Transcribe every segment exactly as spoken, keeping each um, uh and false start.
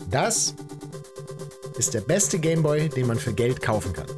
Das ist der beste Gameboy, den man für Geld kaufen kann.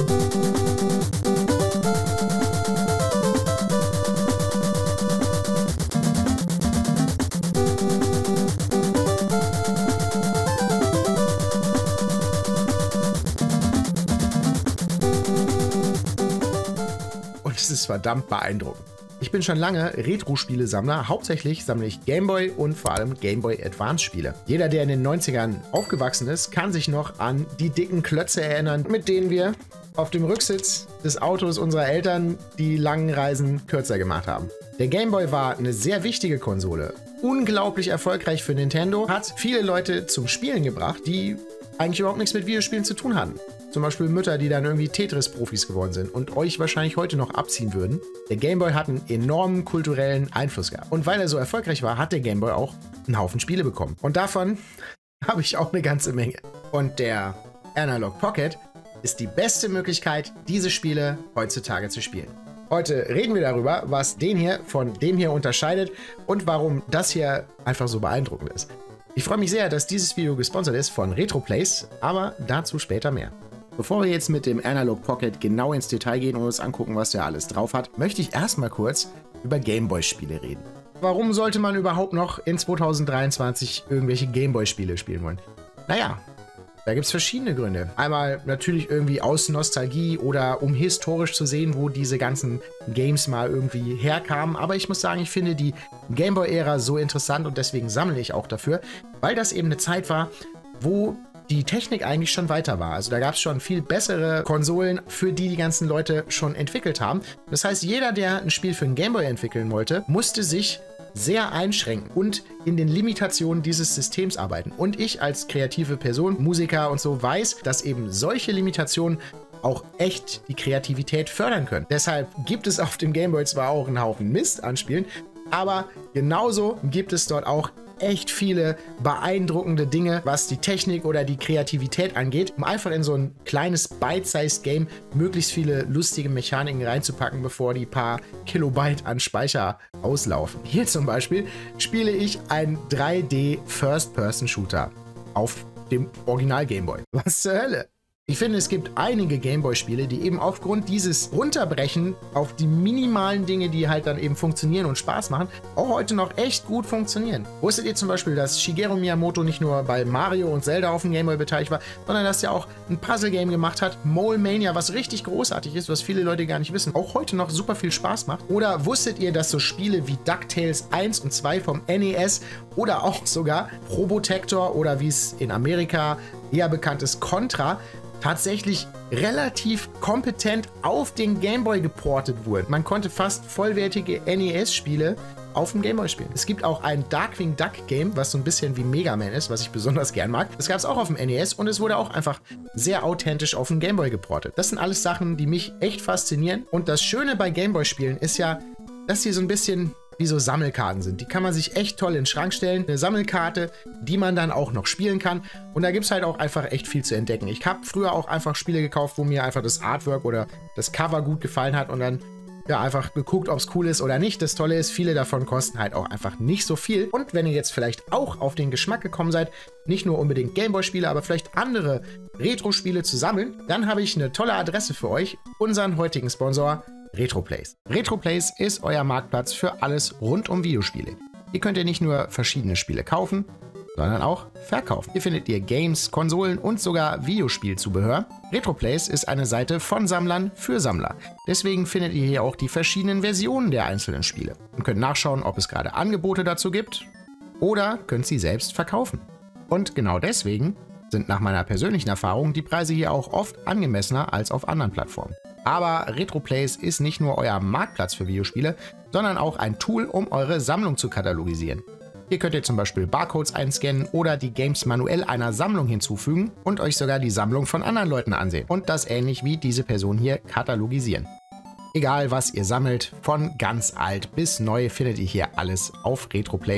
Und es ist verdammt beeindruckend. Ich bin schon lange Retro-Spiele-Sammler, hauptsächlich sammle ich Gameboy und vor allem Gameboy Advance-Spiele. Jeder, der in den neunzigern aufgewachsen ist, kann sich noch an die dicken Klötze erinnern, mit denen wir auf dem Rücksitz des Autos unserer Eltern die langen Reisen kürzer gemacht haben. Der Gameboy war eine sehr wichtige Konsole, unglaublich erfolgreich für Nintendo, hat viele Leute zum Spielen gebracht, die eigentlich überhaupt nichts mit Videospielen zu tun hatten. Zum Beispiel Mütter, die dann irgendwie Tetris-Profis geworden sind und euch wahrscheinlich heute noch abziehen würden. Der Gameboy hat einen enormen kulturellen Einfluss gehabt. Und weil er so erfolgreich war, hat der Gameboy auch einen Haufen Spiele bekommen. Und davon habe ich auch eine ganze Menge. Und der Analog Pocket ist die beste Möglichkeit, diese Spiele heutzutage zu spielen. Heute reden wir darüber, was den hier von dem hier unterscheidet und warum das hier einfach so beeindruckend ist. Ich freue mich sehr, dass dieses Video gesponsert ist von RetroPlays, aber dazu später mehr. Bevor wir jetzt mit dem Analog Pocket genau ins Detail gehen und uns angucken, was der alles drauf hat, möchte ich erstmal kurz über Gameboy-Spiele reden. Warum sollte man überhaupt noch in zweitausenddreiundzwanzig irgendwelche Gameboy-Spiele spielen wollen? Naja, da gibt es verschiedene Gründe. Einmal natürlich irgendwie aus Nostalgie oder um historisch zu sehen, wo diese ganzen Games mal irgendwie herkamen. Aber ich muss sagen, ich finde die Gameboy-Ära so interessant und deswegen sammle ich auch dafür, weil das eben eine Zeit war, wo die Technik eigentlich schon weiter war. Also da gab es schon viel bessere Konsolen, für die die ganzen Leute schon entwickelt haben. Das heißt, jeder, der ein Spiel für einen Gameboy entwickeln wollte, musste sich sehr einschränken und in den Limitationen dieses Systems arbeiten. Und ich als kreative Person, Musiker und so, weiß, dass eben solche Limitationen auch echt die Kreativität fördern können. Deshalb gibt es auf dem Gameboy zwar auch einen Haufen Mist an Spielen, aber genauso gibt es dort auch echt viele beeindruckende Dinge, was die Technik oder die Kreativität angeht, um einfach in so ein kleines Bite-sized Game möglichst viele lustige Mechaniken reinzupacken, bevor die paar Kilobyte an Speicher auslaufen. Hier zum Beispiel spiele ich einen drei D First-Person-Shooter auf dem Original Gameboy. Was zur Hölle? Ich finde, es gibt einige Gameboy-Spiele, die eben aufgrund dieses Runterbrechen auf die minimalen Dinge, die halt dann eben funktionieren und Spaß machen, auch heute noch echt gut funktionieren. Wusstet ihr zum Beispiel, dass Shigeru Miyamoto nicht nur bei Mario und Zelda auf dem Gameboy beteiligt war, sondern dass er auch ein Puzzle-Game gemacht hat, Mole Mania, was richtig großartig ist, was viele Leute gar nicht wissen, auch heute noch super viel Spaß macht? Oder wusstet ihr, dass so Spiele wie DuckTales eins und zwei vom N E S oder auch sogar Probotector oder wie es in Amerika eher bekannt ist, Contra, tatsächlich relativ kompetent auf den Gameboy geportet wurden. Man konnte fast vollwertige N E S-Spiele auf dem Gameboy spielen. Es gibt auch ein Darkwing Duck Game, was so ein bisschen wie Mega Man ist, was ich besonders gern mag. Das gab es auch auf dem N E S und es wurde auch einfach sehr authentisch auf dem Gameboy geportet. Das sind alles Sachen, die mich echt faszinieren. Und das Schöne bei Gameboy-Spielen ist ja, dass sie so ein bisschen wie so Sammelkarten sind. Die kann man sich echt toll in den Schrank stellen. Eine Sammelkarte, die man dann auch noch spielen kann. Und da gibt es halt auch einfach echt viel zu entdecken. Ich habe früher auch einfach Spiele gekauft, wo mir einfach das Artwork oder das Cover gut gefallen hat und dann ja einfach geguckt, ob es cool ist oder nicht. Das Tolle ist, viele davon kosten halt auch einfach nicht so viel. Und wenn ihr jetzt vielleicht auch auf den Geschmack gekommen seid, nicht nur unbedingt Gameboy-Spiele, aber vielleicht andere Retro-Spiele zu sammeln, dann habe ich eine tolle Adresse für euch, unseren heutigen Sponsor RetroPlays. RetroPlays ist euer Marktplatz für alles rund um Videospiele. Hier könnt ihr nicht nur verschiedene Spiele kaufen, sondern auch verkaufen. Hier findet ihr Games, Konsolen und sogar Videospielzubehör. RetroPlays ist eine Seite von Sammlern für Sammler. Deswegen findet ihr hier auch die verschiedenen Versionen der einzelnen Spiele und könnt nachschauen, ob es gerade Angebote dazu gibt oder könnt sie selbst verkaufen. Und genau deswegen sind nach meiner persönlichen Erfahrung die Preise hier auch oft angemessener als auf anderen Plattformen. Aber RetroPlays ist nicht nur euer Marktplatz für Videospiele, sondern auch ein Tool, um eure Sammlung zu katalogisieren. Hier könnt ihr zum Beispiel Barcodes einscannen oder die Games manuell einer Sammlung hinzufügen und euch sogar die Sammlung von anderen Leuten ansehen und das ähnlich wie diese Person hier katalogisieren. Egal was ihr sammelt, von ganz alt bis neu findet ihr hier alles auf RetroPlays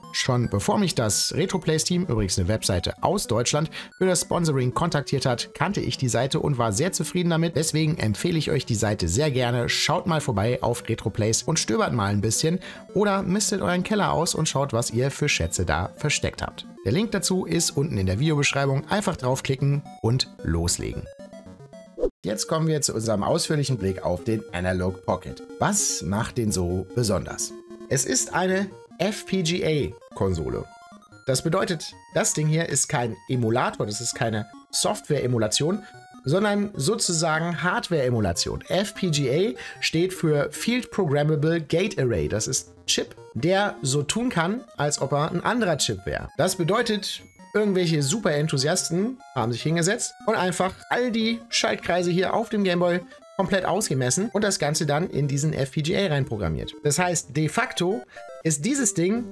Schon bevor mich das RetroPlays-Team, übrigens eine Webseite aus Deutschland, für das Sponsoring kontaktiert hat, kannte ich die Seite und war sehr zufrieden damit. Deswegen empfehle ich euch die Seite sehr gerne. Schaut mal vorbei auf RetroPlays und stöbert mal ein bisschen oder mistet euren Keller aus und schaut, was ihr für Schätze da versteckt habt. Der Link dazu ist unten in der Videobeschreibung. Einfach draufklicken und loslegen. Jetzt kommen wir zu unserem ausführlichen Blick auf den Analog Pocket. Was macht den so besonders? Es ist eine F P G A-Konsole. Das bedeutet, das Ding hier ist kein Emulator, das ist keine Software-Emulation, sondern sozusagen Hardware-Emulation. F P G A steht für Field Programmable Gate Array. Das ist ein Chip, der so tun kann, als ob er ein anderer Chip wäre. Das bedeutet, irgendwelche Super-Enthusiasten haben sich hingesetzt und einfach all die Schaltkreise hier auf dem Gameboy komplett ausgemessen und das Ganze dann in diesen F P G A reinprogrammiert. Das heißt, de facto ist dieses Ding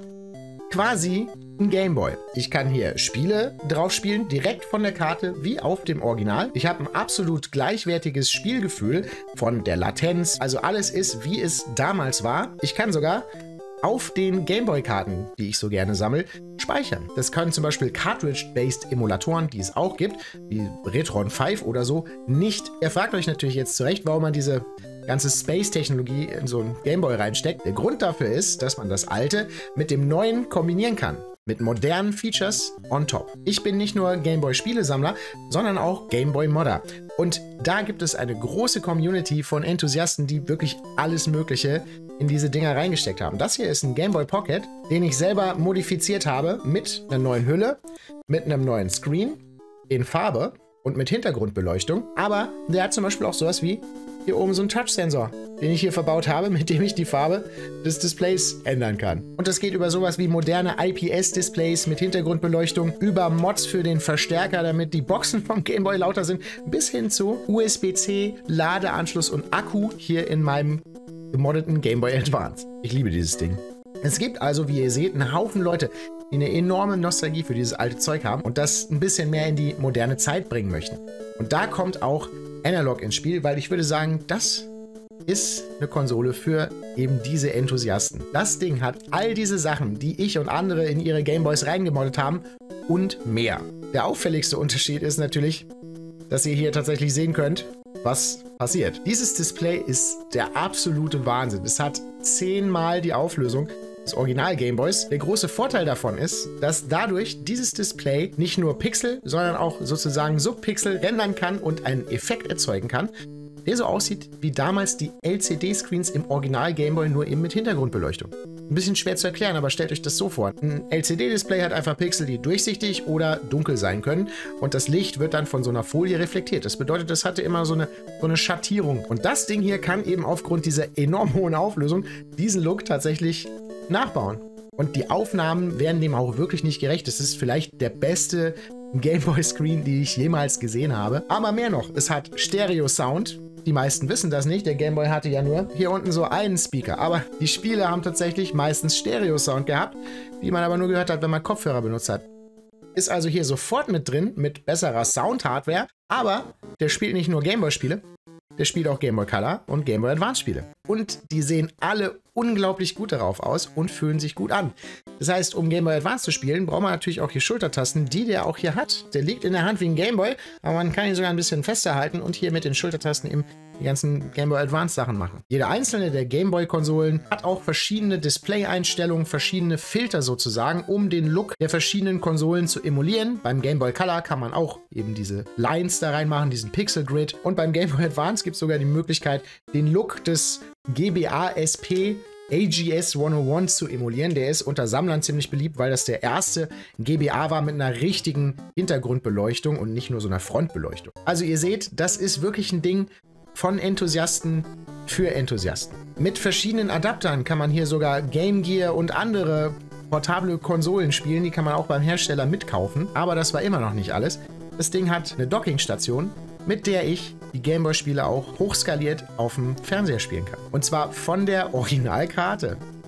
quasi ein Gameboy. Ich kann hier Spiele drauf spielen, direkt von der Karte, wie auf dem Original. Ich habe ein absolut gleichwertiges Spielgefühl von der Latenz. Also alles ist, wie es damals war. Ich kann sogar auf den Gameboy-Karten, die ich so gerne sammle, speichern. Das können zum Beispiel Cartridge-based Emulatoren, die es auch gibt, wie Retron fünf oder so, nicht. Ihr fragt euch natürlich jetzt zurecht, warum man diese ganze Space-Technologie in so einen Gameboy reinsteckt. Der Grund dafür ist, dass man das Alte mit dem Neuen kombinieren kann. Mit modernen Features on top. Ich bin nicht nur Gameboy-Spielesammler, sondern auch Gameboy-Modder. Und da gibt es eine große Community von Enthusiasten, die wirklich alles Mögliche in diese Dinger reingesteckt haben. Das hier ist ein Gameboy Pocket, den ich selber modifiziert habe mit einer neuen Hülle, mit einem neuen Screen, in Farbe und mit Hintergrundbeleuchtung. Aber der hat zum Beispiel auch sowas wie hier oben so einen Touch-Sensor, den ich hier verbaut habe, mit dem ich die Farbe des Displays ändern kann. Und das geht über sowas wie moderne I P S-Displays mit Hintergrundbeleuchtung, über Mods für den Verstärker, damit die Boxen vom Gameboy lauter sind, bis hin zu U S B C, Ladeanschluss und Akku hier in meinem gemoddeten Gameboy Advance. Ich liebe dieses Ding. Es gibt also, wie ihr seht, einen Haufen Leute, die eine enorme Nostalgie für dieses alte Zeug haben und das ein bisschen mehr in die moderne Zeit bringen möchten. Und da kommt auch Analog ins Spiel, weil ich würde sagen, das ist eine Konsole für eben diese Enthusiasten. Das Ding hat all diese Sachen, die ich und andere in ihre Gameboys reingemoddet haben und mehr. Der auffälligste Unterschied ist natürlich, dass ihr hier tatsächlich sehen könnt, was passiert. Dieses Display ist der absolute Wahnsinn. Es hat zehnmal die Auflösung des Original Gameboys. Der große Vorteil davon ist, dass dadurch dieses Display nicht nur Pixel, sondern auch sozusagen Subpixel rendern kann und einen Effekt erzeugen kann, der so aussieht wie damals die L C D-Screens im Original Gameboy, nur eben mit Hintergrundbeleuchtung. Ein bisschen schwer zu erklären, aber stellt euch das so vor. Ein L C D-Display hat einfach Pixel, die durchsichtig oder dunkel sein können und das Licht wird dann von so einer Folie reflektiert. Das bedeutet, es hatte immer so eine, so eine Schattierung. Und das Ding hier kann eben aufgrund dieser enorm hohen Auflösung diesen Look tatsächlich nachbauen. Und die Aufnahmen werden dem auch wirklich nicht gerecht. Es ist vielleicht der beste Gameboy-Screen, die ich jemals gesehen habe. Aber mehr noch, es hat Stereo-Sound. Die meisten wissen das nicht. Der Gameboy hatte ja nur hier unten so einen Speaker. Aber die Spiele haben tatsächlich meistens Stereo-Sound gehabt, die man aber nur gehört hat, wenn man Kopfhörer benutzt hat. Ist also hier sofort mit drin, mit besserer Sound-Hardware. Aber der spielt nicht nur Gameboy-Spiele, der spielt auch Gameboy Color und Gameboy Advance Spiele. Und die sehen alle unglaublich gut darauf aus und fühlen sich gut an. Das heißt, um Gameboy Advance zu spielen, braucht man natürlich auch hier Schultertasten, die der auch hier hat. Der liegt in der Hand wie ein Gameboy, aber man kann ihn sogar ein bisschen fester halten und hier mit den Schultertasten eben die ganzen Gameboy Advance Sachen machen. Jede einzelne der Gameboy-Konsolen hat auch verschiedene Display-Einstellungen, verschiedene Filter sozusagen, um den Look der verschiedenen Konsolen zu emulieren. Beim Gameboy Color kann man auch eben diese Lines da reinmachen, diesen Pixel-Grid. Und beim Gameboy Advance gibt es sogar die Möglichkeit, den Look des G B A S P A G S hunderteins zu emulieren. Der ist unter Sammlern ziemlich beliebt, weil das der erste G B A war mit einer richtigen Hintergrundbeleuchtung und nicht nur so einer Frontbeleuchtung. Also ihr seht, das ist wirklich ein Ding von Enthusiasten für Enthusiasten. Mit verschiedenen Adaptern kann man hier sogar Game Gear und andere portable Konsolen spielen. Die kann man auch beim Hersteller mitkaufen. Aber das war immer noch nicht alles. Das Ding hat eine Dockingstation, mit der ich die Gameboy-Spiele auch hochskaliert auf dem Fernseher spielen kann. Und zwar von der Originalkarte.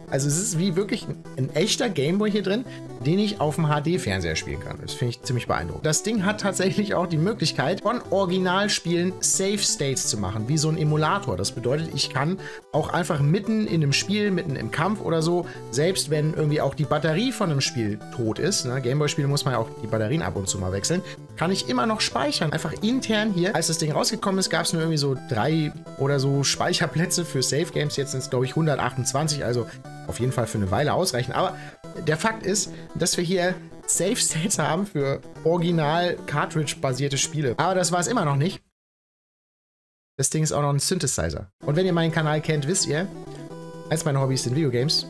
Also es ist wie wirklich ein, ein echter Gameboy hier drin, den ich auf dem H D-Fernseher spielen kann. Das finde ich ziemlich beeindruckend. Das Ding hat tatsächlich auch die Möglichkeit, von Originalspielen Save States zu machen, wie so ein Emulator. Das bedeutet, ich kann auch einfach mitten in einem Spiel, mitten im Kampf oder so, selbst wenn irgendwie auch die Batterie von einem Spiel tot ist, ne, Gameboy-Spiele muss man ja auch die Batterien ab und zu mal wechseln, kann ich immer noch speichern. Einfach intern hier. Als das Ding rausgekommen ist, gab es nur irgendwie so drei oder so Speicherplätze für Save Games. Jetzt sind es, glaube ich, hundertachtundzwanzig, also auf jeden Fall für eine Weile ausreichen. Aber der Fakt ist, dass wir hier Save States haben für original Cartridge-basierte Spiele. Aber das war es immer noch nicht. Das Ding ist auch noch ein Synthesizer. Und wenn ihr meinen Kanal kennt, wisst ihr, eins meiner Hobbys sind Videogames.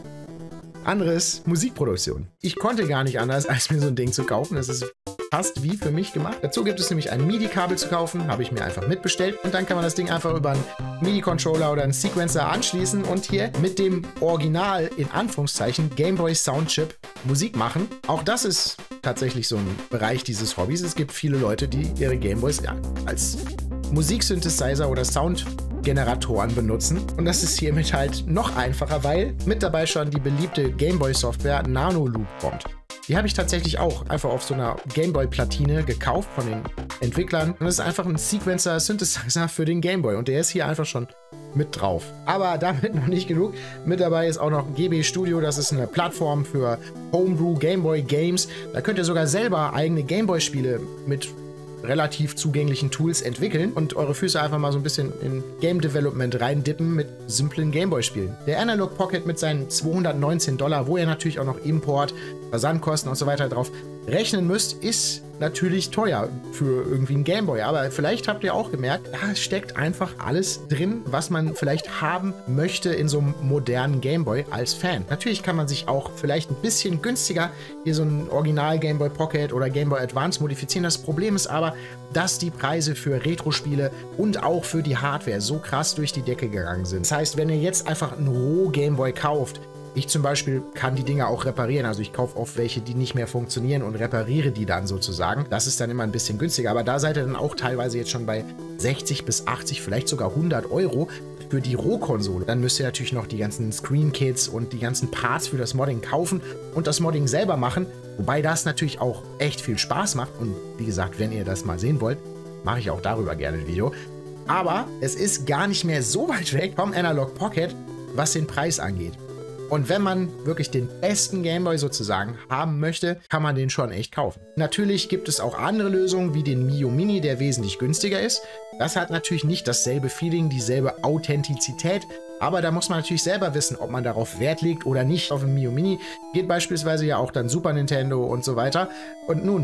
Anderes Musikproduktion. Ich konnte gar nicht anders, als mir so ein Ding zu kaufen. Das ist fast wie für mich gemacht. Dazu gibt es nämlich ein MIDI-Kabel zu kaufen, habe ich mir einfach mitbestellt. Und dann kann man das Ding einfach über einen MIDI-Controller oder einen Sequencer anschließen und hier mit dem Original, in Anführungszeichen, Gameboy Soundchip Musik machen. Auch das ist tatsächlich so ein Bereich dieses Hobbys. Es gibt viele Leute, die ihre Gameboys ja, als Musiksynthesizer oder Soundgeneratoren benutzen. Und das ist hiermit halt noch einfacher, weil mit dabei schon die beliebte Gameboy-Software Nanoloop kommt. Die habe ich tatsächlich auch einfach auf so einer Gameboy-Platine gekauft von den Entwicklern. Und das ist einfach ein Sequencer-Synthesizer für den Gameboy. Und der ist hier einfach schon mit drauf. Aber damit noch nicht genug. Mit dabei ist auch noch G B Studio. Das ist eine Plattform für Homebrew Gameboy Games. Da könnt ihr sogar selber eigene Gameboy-Spiele mit relativ zugänglichen Tools entwickeln und eure Füße einfach mal so ein bisschen in Game Development reindippen mit simplen Gameboy-Spielen. Der Analog Pocket mit seinen zweihundertneunzehn Dollar, wo ihr natürlich auch noch Import, Versandkosten und so weiter drauf rechnen müsst, ist natürlich teuer für irgendwie einen Gameboy. Aber vielleicht habt ihr auch gemerkt, da steckt einfach alles drin, was man vielleicht haben möchte in so einem modernen Gameboy als Fan. Natürlich kann man sich auch vielleicht ein bisschen günstiger hier so ein Original Gameboy Pocket oder Gameboy Advance modifizieren. Das Problem ist aber, dass die Preise für Retro-Spiele und auch für die Hardware so krass durch die Decke gegangen sind. Das heißt, wenn ihr jetzt einfach einen Roh-Gameboy kauft, ich zum Beispiel kann die Dinger auch reparieren, also ich kaufe oft welche, die nicht mehr funktionieren und repariere die dann sozusagen. Das ist dann immer ein bisschen günstiger, aber da seid ihr dann auch teilweise jetzt schon bei sechzig bis achtzig, vielleicht sogar hundert Euro für die Rohkonsole. Dann müsst ihr natürlich noch die ganzen Screen-Kits und die ganzen Parts für das Modding kaufen und das Modding selber machen, wobei das natürlich auch echt viel Spaß macht und wie gesagt, wenn ihr das mal sehen wollt, mache ich auch darüber gerne ein Video. Aber es ist gar nicht mehr so weit weg vom Analog Pocket, was den Preis angeht. Und wenn man wirklich den besten Gameboy sozusagen haben möchte, kann man den schon echt kaufen. Natürlich gibt es auch andere Lösungen wie den Mio Mini, der wesentlich günstiger ist. Das hat natürlich nicht dasselbe Feeling, dieselbe Authentizität, aber da muss man natürlich selber wissen, ob man darauf Wert legt oder nicht. Auf dem Mio Mini geht beispielsweise ja auch dann Super Nintendo und so weiter. Und nun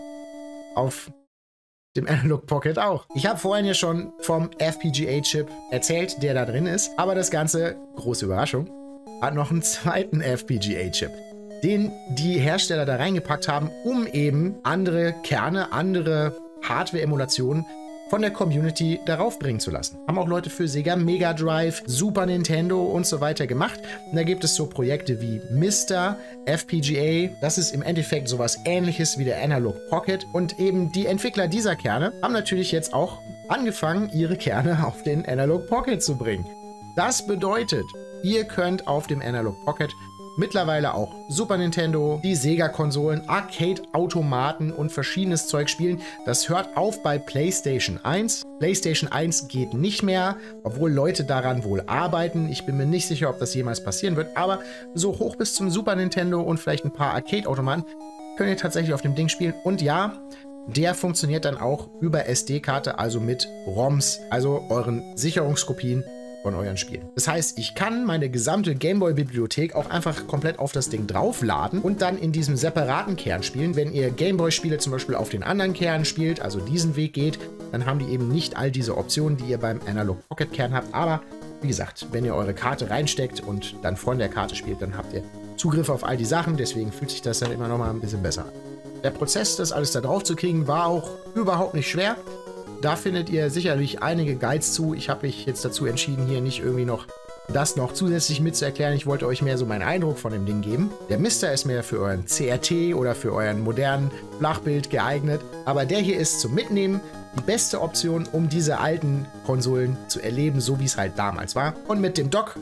auf dem Analog Pocket auch. Ich habe vorhin ja schon vom F P G A-Chip erzählt, der da drin ist, aber das Ganze, große Überraschung, hat noch einen zweiten F P G A-Chip, den die Hersteller da reingepackt haben, um eben andere Kerne, andere Hardware-Emulationen von der Community darauf bringen zu lassen. Haben auch Leute für Sega Mega Drive, Super Nintendo und so weiter gemacht. Und da gibt es so Projekte wie Mister, F P G A. Das ist im Endeffekt sowas Ähnliches wie der Analog Pocket. Und eben die Entwickler dieser Kerne haben natürlich jetzt auch angefangen, ihre Kerne auf den Analog Pocket zu bringen. Das bedeutet, ihr könnt auf dem Analog Pocket mittlerweile auch Super Nintendo, die Sega-Konsolen, Arcade-Automaten und verschiedenes Zeug spielen. Das hört auf bei PlayStation eins. PlayStation eins geht nicht mehr, obwohl Leute daran wohl arbeiten. Ich bin mir nicht sicher, ob das jemals passieren wird, aber so hoch bis zum Super Nintendo und vielleicht ein paar Arcade-Automaten könnt ihr tatsächlich auf dem Ding spielen. Und ja, der funktioniert dann auch über S D-Karte, also mit ROMs, also euren Sicherungskopien von euren Spielen. Das heißt, ich kann meine gesamte Gameboy-Bibliothek auch einfach komplett auf das Ding draufladen und dann in diesem separaten Kern spielen. Wenn ihr Gameboy-Spiele zum Beispiel auf den anderen Kernen spielt, also diesen Weg geht, dann haben die eben nicht all diese Optionen, die ihr beim Analog Pocket-Kern habt. Aber wie gesagt, wenn ihr eure Karte reinsteckt und dann von der Karte spielt, dann habt ihr Zugriff auf all die Sachen. Deswegen fühlt sich das dann immer noch mal ein bisschen besser an. Der Prozess, das alles da drauf zu kriegen, war auch überhaupt nicht schwer. Da findet ihr sicherlich einige Guides zu. Ich habe mich jetzt dazu entschieden, hier nicht irgendwie noch das noch zusätzlich mitzuerklären. Ich wollte euch mehr so meinen Eindruck von dem Ding geben. Der Mister ist mehr für euren C R T oder für euren modernen Flachbild geeignet. Aber der hier ist zum Mitnehmen die beste Option, um diese alten Konsolen zu erleben, so wie es halt damals war. Und mit dem Dock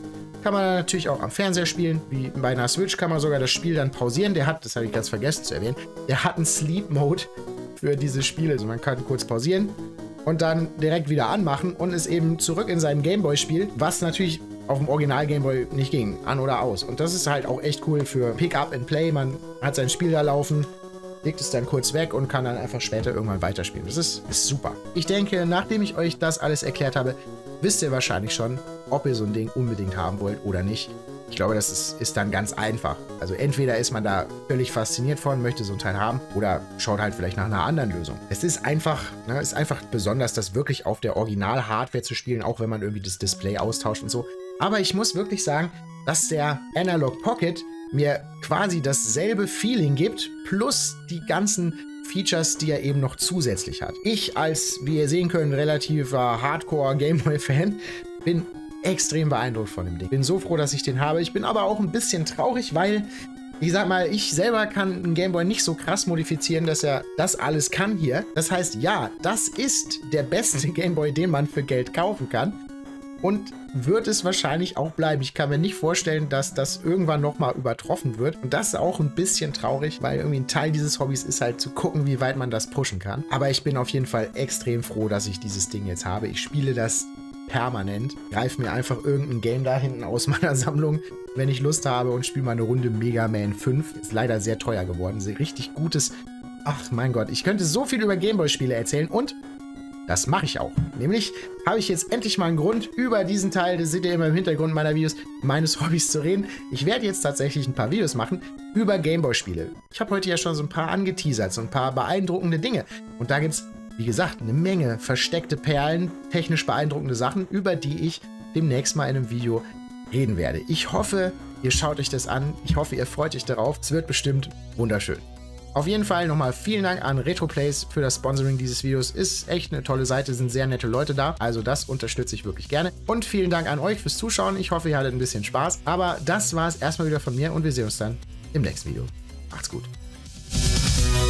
Kann man natürlich auch am Fernseher spielen. Wie bei einer Switch kann man sogar das Spiel dann pausieren. Der hat, das habe ich ganz vergessen zu erwähnen, der hat einen Sleep-Mode für diese Spiele. Also man kann kurz pausieren und dann direkt wieder anmachen und ist eben zurück in seinem Gameboy spielt, was natürlich auf dem Original Gameboy nicht ging, an oder aus. Und das ist halt auch echt cool für Pick Up and Play. Man hat sein Spiel da laufen, legt es dann kurz weg und kann dann einfach später irgendwann weiterspielen. Das ist, ist super. Ich denke, nachdem ich euch das alles erklärt habe, wisst ihr wahrscheinlich schon, ob ihr so ein Ding unbedingt haben wollt oder nicht. Ich glaube, das ist, ist dann ganz einfach. Also entweder ist man da völlig fasziniert von, möchte so ein Teil haben, oder schaut halt vielleicht nach einer anderen Lösung. Es ist einfach, ne, ist einfach besonders, das wirklich auf der Original-Hardware zu spielen, auch wenn man irgendwie das Display austauscht und so. Aber ich muss wirklich sagen, dass der Analog Pocket mir quasi dasselbe Feeling gibt, plus die ganzen Features, die er eben noch zusätzlich hat. Ich als, wie ihr sehen könnt, relativer Hardcore-Gameboy-Fan bin extrem beeindruckt von dem Ding. Bin so froh, dass ich den habe. Ich bin aber auch ein bisschen traurig, weil, ich sag mal, ich selber kann einen Gameboy nicht so krass modifizieren, dass er das alles kann hier. Das heißt, ja, das ist der beste Gameboy, den man für Geld kaufen kann. Und wird es wahrscheinlich auch bleiben. Ich kann mir nicht vorstellen, dass das irgendwann nochmal übertroffen wird. Und das ist auch ein bisschen traurig, weil irgendwie ein Teil dieses Hobbys ist halt zu gucken, wie weit man das pushen kann. Aber ich bin auf jeden Fall extrem froh, dass ich dieses Ding jetzt habe. Ich spiele das permanent. Greife mir einfach irgendein Game da hinten aus meiner Sammlung, wenn ich Lust habe, und spiele mal eine Runde Mega Man fünf. Ist leider sehr teuer geworden. Ist richtig gutes... Ach mein Gott, ich könnte so viel über Gameboy-Spiele erzählen und... das mache ich auch. Nämlich habe ich jetzt endlich mal einen Grund, über diesen Teil, das seht ihr immer im Hintergrund meiner Videos, meines Hobbys zu reden. Ich werde jetzt tatsächlich ein paar Videos machen über Gameboy-Spiele. Ich habe heute ja schon so ein paar angeteasert, so ein paar beeindruckende Dinge. Und da gibt es, wie gesagt, eine Menge versteckte Perlen, technisch beeindruckende Sachen, über die ich demnächst mal in einem Video reden werde. Ich hoffe, ihr schaut euch das an. Ich hoffe, ihr freut euch darauf. Es wird bestimmt wunderschön. Auf jeden Fall nochmal vielen Dank an RetroPlays für das Sponsoring dieses Videos. Ist echt eine tolle Seite, sind sehr nette Leute da. Also das unterstütze ich wirklich gerne. Und vielen Dank an euch fürs Zuschauen. Ich hoffe, ihr hattet ein bisschen Spaß. Aber das war es erstmal wieder von mir und wir sehen uns dann im nächsten Video. Macht's gut.